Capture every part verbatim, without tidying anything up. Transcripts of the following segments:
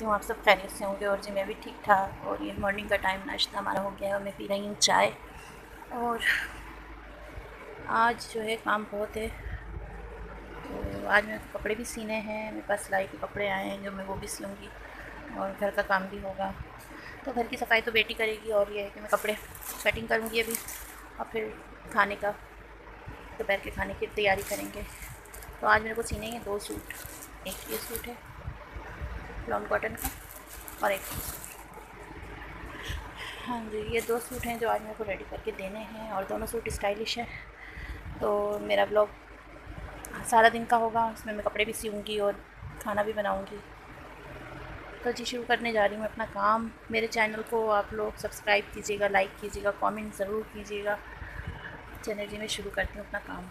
हूँ आप सब खैरियत से होंगे और जी मैं भी ठीक ठाक। और ये मॉर्निंग का टाइम नाश्ता हमारा हो गया है और मैं पी रही हूँ चाय। और आज जो है काम बहुत है, तो आज मेरे को कपड़े भी सीने हैं, मेरे पास सिलाई के कपड़े आए हैं जो मैं वो भी सीऊँगी और घर का काम भी होगा। तो घर की सफाई तो बेटी करेगी और ये है कि मैं कपड़े कटिंग करूँगी अभी, और फिर खाने का दोपहर के खाने की तैयारी करेंगे। तो आज मेरे को सीने हैं दो सूट, एक ये सूट है लॉन्ग कॉटन का और एक, हाँ जी ये दो सूट हैं जो आज मेरे को रेडी करके देने हैं और दोनों सूट स्टाइलिश हैं। तो मेरा ब्लॉग सारा दिन का होगा, उसमें मैं कपड़े भी सीऊँगी और खाना भी बनाऊँगी। तो जी शुरू करने जा रही हूँ अपना काम। मेरे चैनल को आप लोग सब्सक्राइब कीजिएगा, लाइक कीजिएगा, कमेंट ज़रूर कीजिएगा। चलिए जी मैं शुरू करती हूँ अपना काम।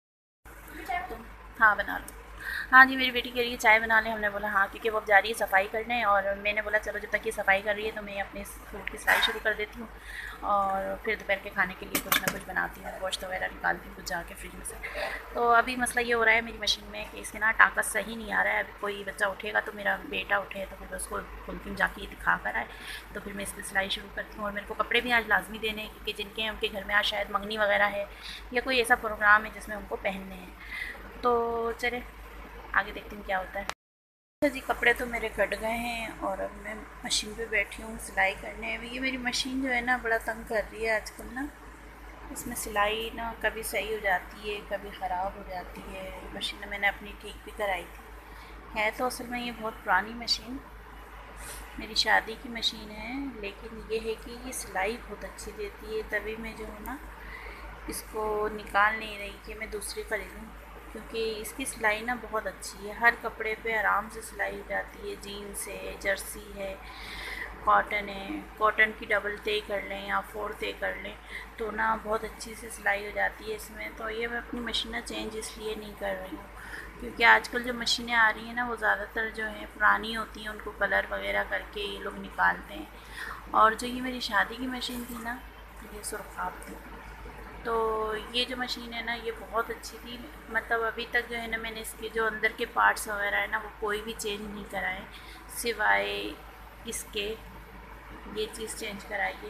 तो हाँ बना लो। हाँ जी मेरी बेटी के लिए चाय बना लें, हमने बोला हाँ, क्योंकि वो अब जा रही है सफाई करने और मैंने बोला चलो जब तक ये सफाई कर रही है तो मैं अपने सूट की सिलाई शुरू कर देती हूँ और फिर दोपहर के खाने के लिए कुछ ना कुछ बनाती हूँ, गोश्त वगैरह निकालती हूँ कुछ जाके फ्रिज में से। तो अभी मसला ये हो रहा है मेरी मशीन में कि इसके ना टाका सही नहीं आ रहा है। अभी कोई बच्चा उठेगा तो मेरा बेटा उठे तो फिर उसको खोलती हूँ जाके दिखा कर आए, तो फिर मैं इस पर सिलाई शुरू करती हूँ। और मेरे को कपड़े भी आज लाजमी देने हैं क्योंकि जिनके उनके घर में आज शायद मंगनी वगैरह है या कोई ऐसा प्रोग्राम है जिसमें उनको पहनने हैं। तो चले आगे देखती हूँ क्या होता है। अच्छा जी कपड़े तो मेरे कट गए हैं और अब मैं मशीन पे बैठी हूँ सिलाई करने। अभी ये मेरी मशीन जो है ना बड़ा तंग कर रही है आजकल ना, इसमें सिलाई ना कभी सही हो जाती है कभी ख़राब हो जाती है। ये मशीन मैंने अपनी ठीक भी कराई थी, है तो असल में ये बहुत पुरानी मशीन, मेरी शादी की मशीन है, लेकिन ये है कि ये सिलाई बहुत अच्छी देती है। तभी मैं जो है ना इसको निकाल नहीं रही कि मैं दूसरी खरीदूँ, क्योंकि इसकी सिलाई ना बहुत अच्छी है, हर कपड़े पे आराम से सिलाई हो जाती है। जीन्स है, जर्सी है, कॉटन है, कॉटन की डबल ते कर लें या फोर ते कर लें तो ना बहुत अच्छी से सिलाई हो जाती है इसमें। तो ये मैं अपनी मशीनें चेंज इसलिए नहीं कर रही हूँ क्योंकि आजकल जो मशीनें आ रही हैं ना वो ज़्यादातर जो है पुरानी होती हैं, उनको कलर वगैरह करके ये लोग निकालते हैं। और जो ये मेरी शादी की मशीन थी ना ये सुरखाब थी, तो ये जो मशीन है ना ये बहुत अच्छी थी। मतलब अभी तक जो है ना मैंने इसके जो अंदर के पार्ट्स वगैरह है ना वो कोई भी चेंज नहीं कराए, सिवाय इसके ये चीज़ चेंज कराई है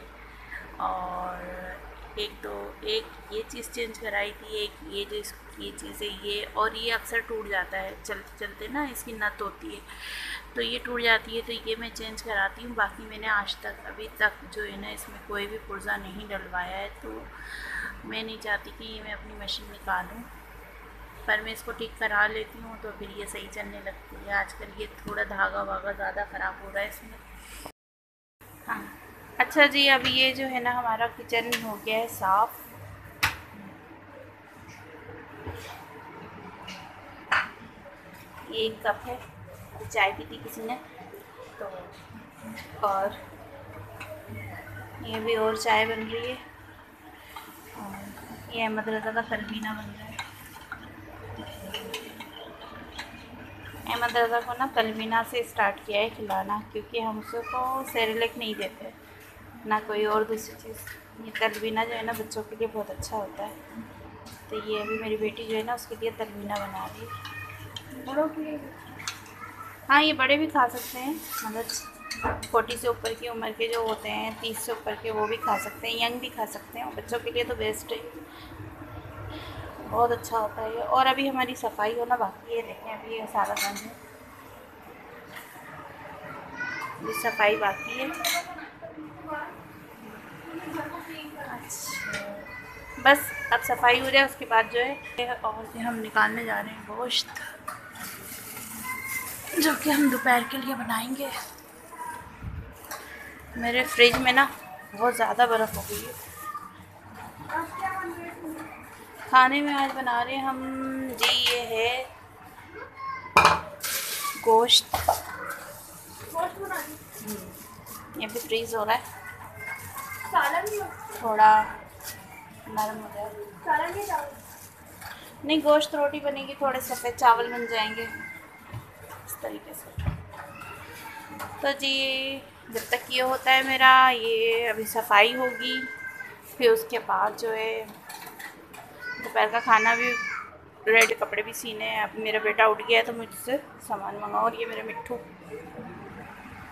और एक दो एक ये चीज़ चेंज कराई थी, एक ये जो ये चीज़ है ये, और ये अक्सर टूट जाता है चलते चलते ना, इसकी नट होती है तो ये टूट जाती है, तो ये मैं चेंज कराती हूँ। बाकी मैंने आज तक अभी तक जो है ना इसमें कोई भी पुर्जा नहीं डलवाया है, तो मैं नहीं चाहती कि मैं अपनी मशीन निकालूं, पर मैं इसको ठीक करा लेती हूँ तो फिर ये सही चलने लगती है। आजकल ये थोड़ा धागा वागा ज़्यादा ख़राब हो रहा है इसमें। हाँ अच्छा जी अभी ये जो है ना हमारा किचन हो गया है साफ़। ये एक कप है, चाय पी थी किसी ने तो, और ये भी और चाय बन रही है और ये अहमद रज़ा का तलबीना बन रहा है। अहमद रज़ा को ना तलबीना से स्टार्ट किया है खिलाना, क्योंकि हम उसको सेरेलेक नहीं देते ना कोई और दूसरी चीज़। ये तलबीना जो है ना बच्चों के लिए बहुत अच्छा होता है, तो ये अभी मेरी बेटी जो है ना उसके लिए तलबीना बना रही है। बड़ों के लिए हाँ ये बड़े भी खा सकते हैं, मतलब फोर्टी से ऊपर की उम्र के जो होते हैं, तीस से ऊपर के वो भी खा सकते हैं, यंग भी खा सकते हैं, और बच्चों के लिए तो बेस्ट है, बहुत अच्छा होता है ये। और अभी हमारी सफाई होना बाकी है, देखें अभी ये सारा बंद है, ये सफाई बाकी है। अच्छा बस अब सफाई हो जाए उसके बाद जो है, और हम निकालने जा रहे हैं गोश्त जो कि हम दोपहर के लिए बनाएंगे। मेरे फ्रिज में ना बहुत ज़्यादा बर्फ़ हो गई है। खाने में आज बना रहे हैं हम जी, ये है गोश्त, ये भी फ्रीज हो रहा है, थोड़ा नरम हो जाए। नहीं गोश्त रोटी बनेगी, थोड़े सफ़ेद चावल बन जाएंगे इस तरीके से। तो जी जब तक ये होता है मेरा, ये अभी सफाई होगी, फिर उसके बाद जो है दोपहर का खाना भी रेडी, कपड़े भी सीने हैं। अब मेरा बेटा उठ गया है तो मुझसे सामान मंगाओ। और ये मेरे मिट्ठू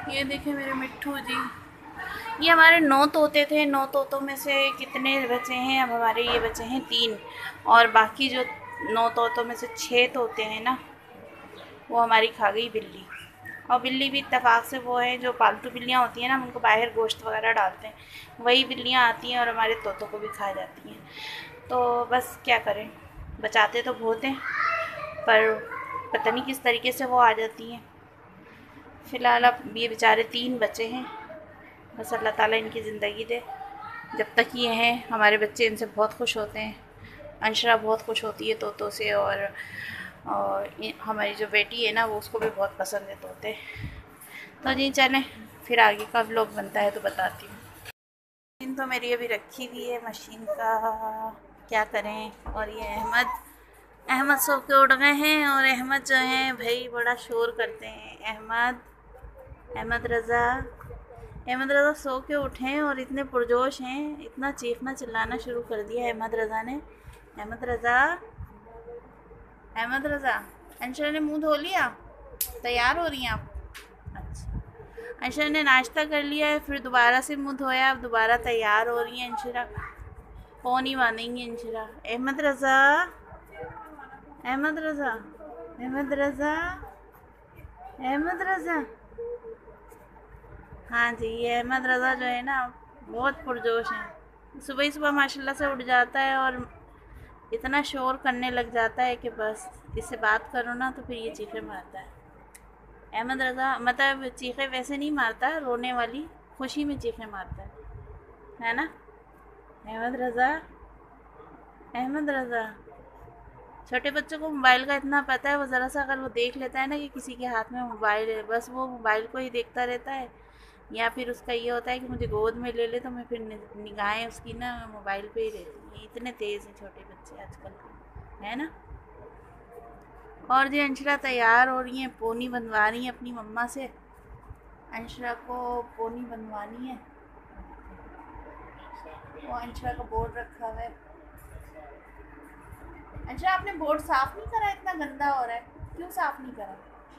ये देखें मेरे मिट्ठू जी, ये हमारे नौ तोते थे। नौ तोतों में से कितने बचे हैं? अब हमारे ये बचे हैं तीन, और बाकी जो नौ तोतों में से छः तोते हैं ना, वो हमारी खा गई बिल्ली। और बिल्ली भी इत्तेफाक से वो है जो पालतू बिल्लियाँ होती हैं ना, हम उनको बाहर गोश्त वगैरह डालते हैं, वही बिल्लियाँ आती हैं और हमारे तोतों को भी खा जाती हैं। तो बस क्या करें, बचाते तो बहुत हैं पर पता नहीं किस तरीके से वो आ जाती हैं। फ़िलहाल अब ये बेचारे तीन बच्चे हैं, बस अल्लाह ताला इनकी ज़िंदगी दे। जब तक ये हैं हमारे बच्चे इनसे बहुत खुश होते हैं। अंशरा बहुत खुश होती है तोतों से, और और हमारी जो बेटी है ना वो उसको भी बहुत पसंद है तोते। तो जी चलें, फिर आगे का व्लॉग बनता है तो बताती हूँ। मशीन तो मेरी अभी रखी हुई है, मशीन का क्या करें। और ये अहमद अहमद सो के उड़ गए हैं, और अहमद जो है भाई बड़ा शोर करते हैं। अहमद अहमद रज़ा अहमद रज़ा सो के उठे हैं और इतने पुरजोश हैं, इतना चीखना चिल्लाना शुरू कर दिया अहमद रज़ा ने। अहमद रज़ा अहमद रज़ा अंशरा ने मुंह धो लिया, तैयार हो रही हैं आप? अच्छा, अंशरा ने नाश्ता कर लिया है, फिर दोबारा से मुंह धोया, अब दोबारा तैयार हो रही हैं अंशरा। फ़ोन ही बांधेंगी अंशरा। अहमद रज़ा अहमद रज़ा अहमद रज़ा अहमद रज़ा हाँ जी, ये अहमद रज़ा जो है ना बहुत पुरजोश है। सुबह ही सुबह माशाल्लाह से उठ जाता है और इतना शोर करने लग जाता है कि बस इससे बात करो ना तो फिर ये चीखें मारता है। अहमद रज़ा मतलब चीखें वैसे नहीं मारता, रोने वाली खुशी में चीखें मारता है, है ना? अहमद रज़ा अहमद रज़ा छोटे बच्चों को मोबाइल का इतना पता है, वो ज़रा सा अगर वो देख लेता है ना कि किसी के हाथ में मोबाइल है, बस वो मोबाइल को ही देखता रहता है। या फिर उसका ये होता है कि मुझे गोद में ले ले, तो मैं फिर निगाहें उसकी ना मोबाइल पे ही रहती हैं। इतने तेज़ हैं छोटे बच्चे आजकल, है ना? और जी अंशरा तैयार हो रही हैं, पोनी बनवा रही हैं अपनी मम्मा से। अंशरा को पोनी बनवानी है, वो अंशरा का बोर्ड रखा हुआ है। अंशरा आपने बोर्ड साफ़ नहीं करा, इतना गंदा हो रहा है, क्यों साफ़ नहीं करा?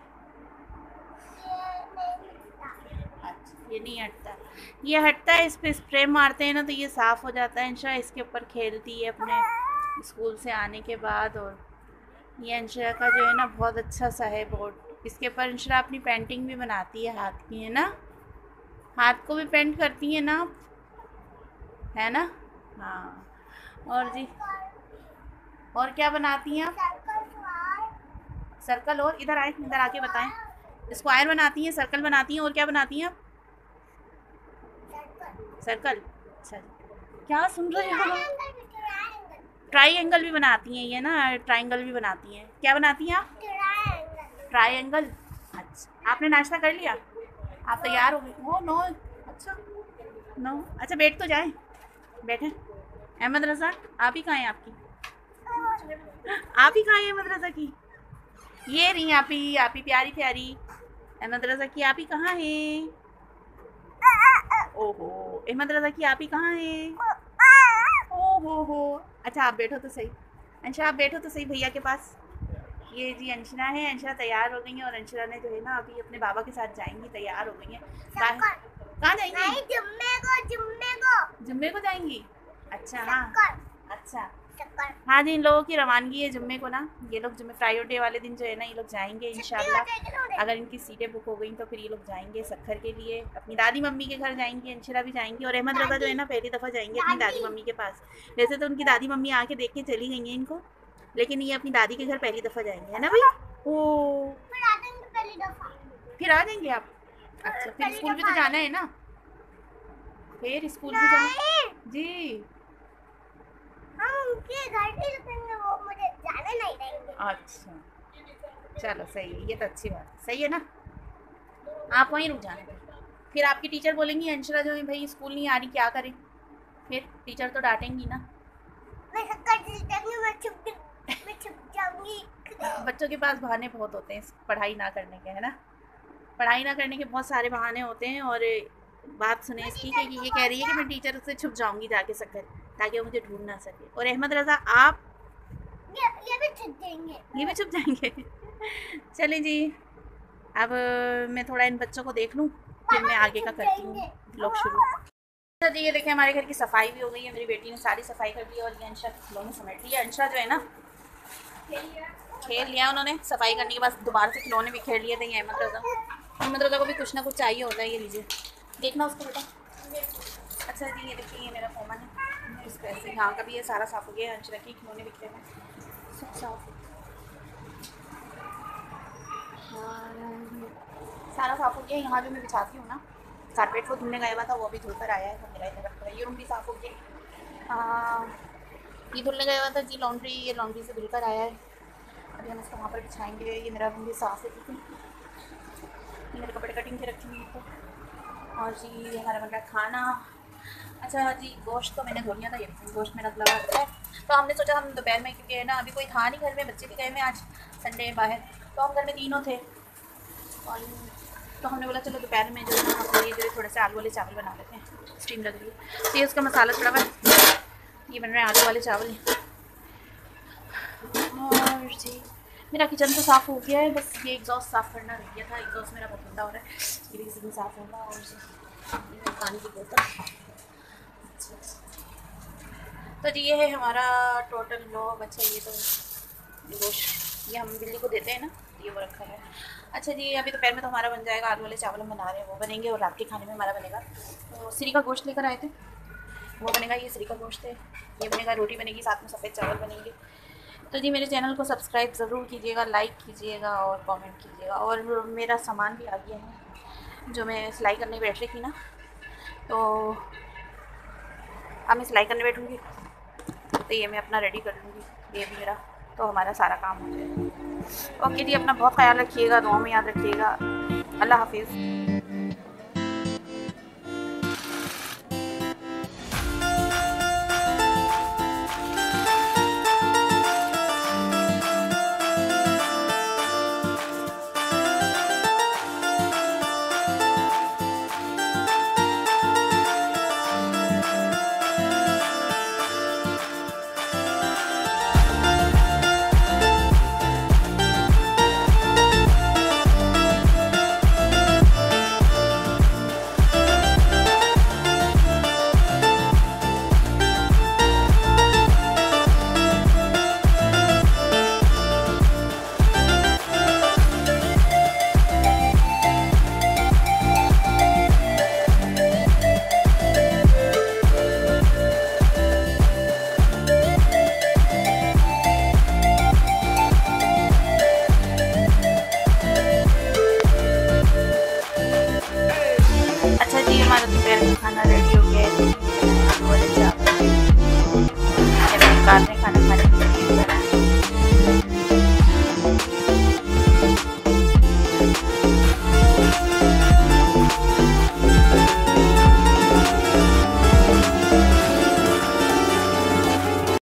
अच्छा, ये नहीं हटता, ये हटता है, इस पर स्प्रे मारते हैं ना तो ये साफ़ हो जाता है। अंशरा इसके ऊपर खेलती है अपने स्कूल से आने के बाद। और ये अंशरा का जो है ना बहुत अच्छा सा है बोर्ड, इसके ऊपर अंशरा अपनी पेंटिंग भी बनाती है हाथ की, है ना? हाथ को भी पेंट करती है ना आप, है ना? हाँ। और जी और क्या बनाती हैं आप? सर्कल, और इधर आए, इधर आके बताएं। स्क्वायर बनाती हैं, सर्कल बनाती हैं, और क्या बनाती हैं आप? सर्कल। अच्छा, क्या सुन रहे हो? ट्राइंगल भी बनाती हैं ये ना, ट्राइंगल भी बनाती हैं। क्या बनाती हैं आप? ट्राइंगल। अच्छा, आपने नाश्ता कर लिया? आप तैयार हो गए? ओ नो, अच्छा नो, अच्छा बैठ तो जाए, बैठे। अहमद रज़ा आप ही कहाँ हैं? आपकी आप ही कहाँ हैं अहमद रज़ा की? ये रही आप ही, आप ही प्यारी प्यारी अहमद रज़ा की। आप ही कहाँ है? ओहो, अहमद रज़ा की आप ही कहाँ है? ओहो हो, अच्छा आप बैठो तो सही। अंशरा आप बैठो तो सही भैया के पास। ये जी अंशरा है, अंशरा तैयार हो गई हैं, और अंशरा ने जो है ना अभी अपने बाबा के साथ जाएंगी, तैयार हो गई हैं। कहाँ जाएंगी? जुम्मे को जुम्मे को जुम्मे को जाएंगी। अच्छा, हाँ अच्छा, हाँ जी, इन लोगों की रवानगी है जुम्मे को ना। ये लोग जुम्मे फ्राइडे वाले दिन जो है ना ये लोग जाएंगे इंशाल्लाह। अगर इनकी सीटें बुक हो गई तो फिर ये लोग जाएंगे सक्खर के लिए, अपनी दादी मम्मी के घर जाएंगे। अंशरा भी जाएंगी, और अहमद रज़ा जो है ना पहली दफ़ा जाएंगे अपनी दादी मम्मी के पास। वैसे तो उनकी दादी मम्मी आके देख के चली गई हैं इनको, लेकिन ये अपनी दादी के घर पहली दफ़ा जाएंगे, है ना भाई? ओ फिर आ जाएंगे आप? अच्छा, फिर स्कूल भी तो जाना है ना, फिर स्कूल भी जाना जी। उनके घर भी रुकेंगे, वो मुझे जाने नहीं देंगे। अच्छा चलो सही है, ये तो अच्छी बात है, सही है ना? आप वहीं रुक जाना, फिर आपकी टीचर बोलेंगी अंशरा जो है भाई स्कूल नहीं आ रही, क्या करें? फिर टीचर तो डांटेंगी ना। मैं मैं छुप मैं छुप जाऊंगी। बच्चों के पास बहाने बहुत होते हैं पढ़ाई ना करने के, है ना? पढ़ाई ना करने के बहुत सारे बहाने होते हैं। और बात सुने इसकी कि ये कह रही है कि मैं टीचर से छुप जाऊंगी जाके सक्खर, ताकि वो मुझे ढूंढ ना सके। और अहमद रज़ा आप ये, ये भी छुप जाएंगे, ये भी छुप जाएंगे। चलें जी, अब मैं थोड़ा इन बच्चों को देख लूँ, फिर मैं आगे का करती हूँ ब्लॉग शुरू। अच्छा जी, ये देखें हमारे घर की सफाई भी हो गई है। मेरी बेटी ने सारी सफाई कर दी और ये अंशा खिलौने समेट लिया। अंशा जो है ना खेल लिया उन्होंने सफाई करने के बाद, दोबारा से खिलौने भी खेल लिए थे। ये अहमद रज़ा, अहमद रज़ा को भी कुछ ना कुछ चाहिए होता है। ये लीजिए, देखना उसको बेटा। अच्छा जी, ये देखिए ये मेरा फोमन है। इस तरह से यहाँ का भी ये सारा साफ़ हो गया। अंशा की खिलौने बिखरे हुए सब साफ, सारा साफ़ हो गया। यहाँ जो मैं बिछाती हूँ ना कारपेट, वो धुलने गया हुआ था, वो भी धुल कर आया है। तो मेरा इधर रखा है। ये रूम भी साफ़ हो गया। ये धुलने गया हुआ था जी लॉन्ड्री, ये लॉन्ड्री से धुल कर आया है। अभी हम इसको वहाँ पर बिछाएंगे। ये मेरा रूम भी साफ़ है, ठीक है। ये मेरे कपड़े कटिंग के रखे हुए थे। और जी ये हमारा बन रहा है खाना। अच्छा जी, गोश्त तो मैंने धो लिया था। ये गोश्त मेरा लगा रखा है। तो हमने सोचा हम दोपहर में, क्योंकि ना अभी कोई था नहीं घर में, बच्चे भी गए में आज संडे बाहर, तो हम घर में तीनों थे। और तो हमने बोला चलो दोपहर में जो है ना हम ये जो थोड़े से आलू वाले चावल बना लेते हैं। स्टीम लग रही है तो ये उसका मसाला थोड़ा हुआ। ये बन रहे हैं आलू वाले चावल। और जी मेरा किचन तो साफ़ हो गया है, बस ये एग्जॉस्ट साफ़ करना रह गया था। एग्जॉस्ट मेरा बहुत गंदा हो रहा है, ये भी किसी दिन साफ़ होगा। और ये पानी की बोतल। तो जी ये है हमारा टोटल ब्लॉग। अच्छा ये तो गोश्त ये हम बिल्ली को देते हैं ना, ये वो रखा है। अच्छा जी, अभी दोपहर में तो हमारा बन जाएगा आलू वाले चावल हम बना रहे हैं, वो बनेंगे। और रात के खाने में हमारा बनेगा तो सिरी का गोश्त लेकर आए थे, वो बनेगा। ये सिरी का गोश्त है, ये बनेगा। रोटी बनेगी, साथ में सफ़ेद चावल बनेंगे। तो जी मेरे चैनल को सब्सक्राइब ज़रूर कीजिएगा, लाइक कीजिएगा और कमेंट कीजिएगा। और मेरा सामान भी आ गया है जो मैं सिलाई करने बैठ रही थी ना, तो अब मैं सिलाई करने बैठूँगी तो ये मैं अपना रेडी कर लूँगी। ये भी मेरा तो हमारा सारा काम हो जाएगा। ओके जी, अपना बहुत ख्याल रखिएगा, दुआ में याद रखिएगा। अल्लाह हाफिज़। हमारा दोपहर का खाना रेडी